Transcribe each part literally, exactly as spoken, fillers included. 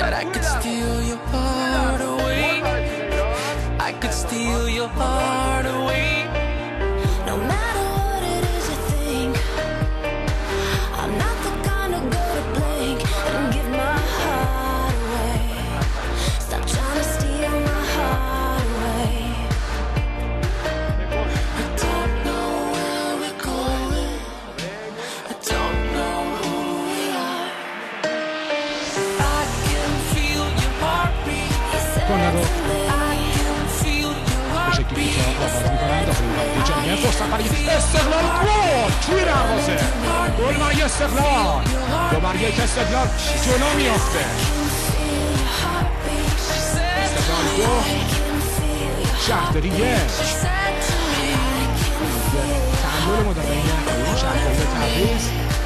But I could steal your heart away. I could steal your heart away. No matter what it is you think, I'm not the kind of girl to blink and give my heart away. Stop trying to steal my heart away. I don't know where we're going. I don't know who we are. I can feel your heartbeat. He said to me, I can feel your heartbeat. فرصت برای استقلال گل توی دروازه گل برای استقلال دو بر یک استقلال جلو میافته استقلال دو شهرداری یک تعامل مدافعین شهرداری تبریز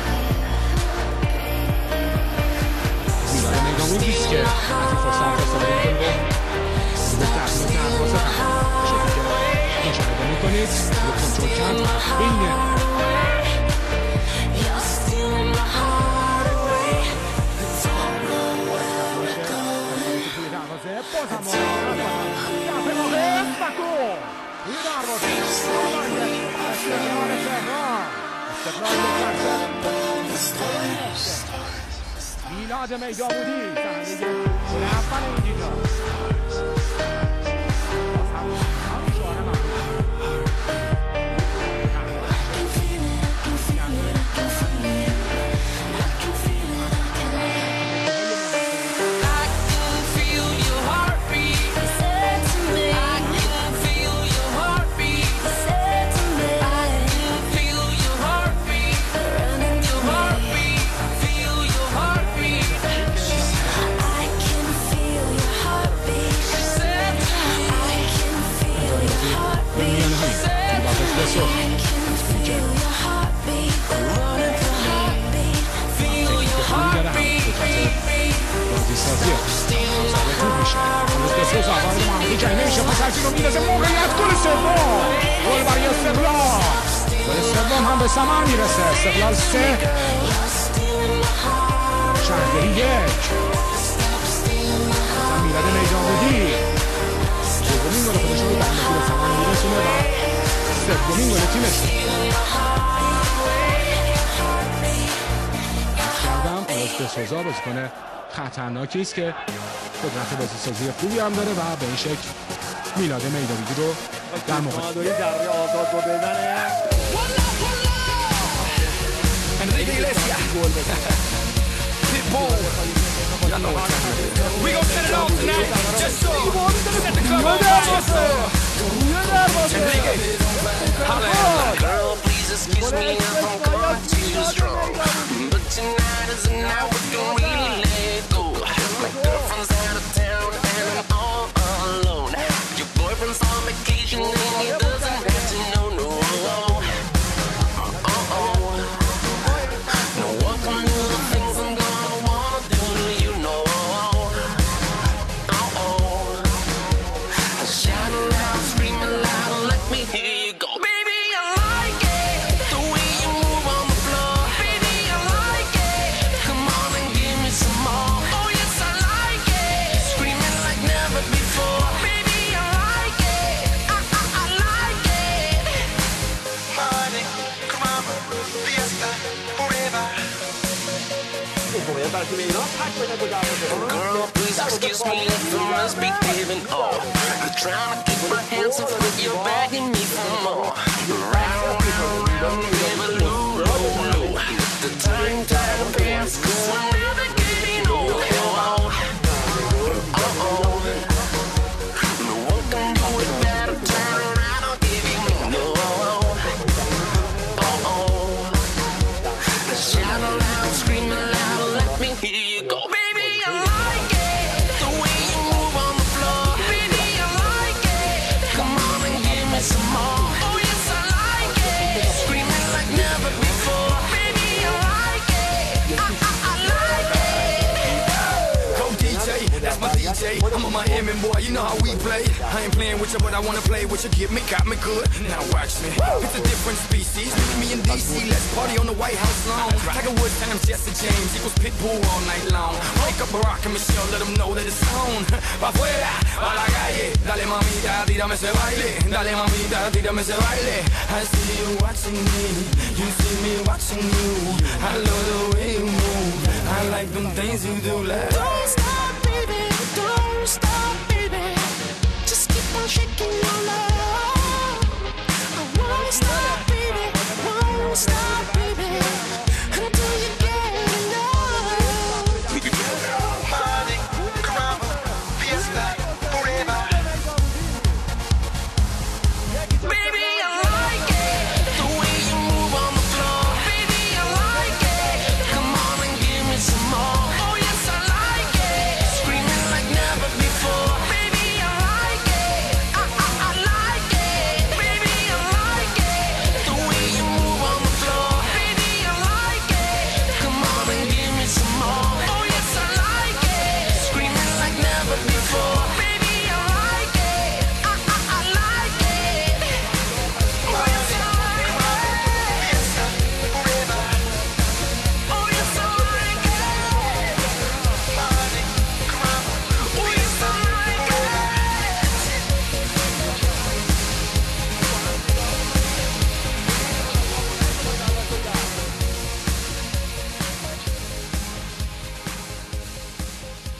میلاد میدان بیست که از این فرصت استفاده میکنه به تحصیل دروازه مشاهده میکنید رو کنترل کرد اینه توی دروازه باز هم دفعه واقع و گل توی دروازه استقلال تهران استقلال میلاد میدابودی صحنه گل اول این دیدار گل برای استقلال گل سوم هم به ثمر میرسه استقلال سه شهرداری یک میلاد میدانبودی دومین گل خودش رو در نتیجه به ثمر میرسونه و سومین گل تیمش کردم آرش دسوزا بازیکن خطرناکی است که قدرت بازیسازی خوبی هم داره و به این شکل میلاد میدانبودی رو در موقع در آزاد رو بزنه Enrique Iglesias. Pitbull. Y'all know what time it is. We gon' set it off tonight. Just so. Set the club on. Enrique. Holla at me. Girl, please excuse me if I'm coming too strong. But tonight is the night we can really let it go. My girlfriend's out of town and I'm all alone. Your boyfriend's on vacation and he doesn't have to know, no. Girl, please excuse me if I must be giving up. I'm trying to keep my hands off, but you're begging me for more. Round, round, round, never low, low, low. The time, time pass, 'cause I'm never getting old. Oh, oh. No one can do it better. Turn around, I'll give you no. Oh, oh. Shout aloud, scream aloud, let me hear you go. I'm a Miami boy, you know how we play. I ain't playing with you, but I wanna play with you. Give me, got me good. Now watch me. It's a different species. Me and D C, let's party on the White House lawn. Tiger Woods times Jesse James equals Pitbull all night long. Wake up Barack and Michelle, let them know that it's on. Pa' afuera, pa' la calle. Dale mamita, tírame ese baile. Dale mamita, tírame ese baile. I see you watching me, you see me watching you. I love the way you move, I like them things you do like. Don't stop.